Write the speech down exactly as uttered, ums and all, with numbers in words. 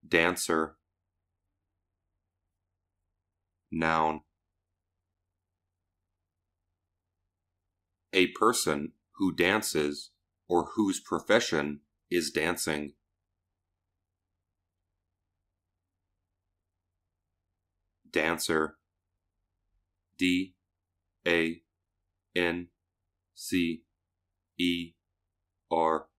dancer, noun. A person who dances or whose profession is dancing. Dancer, D A N C E R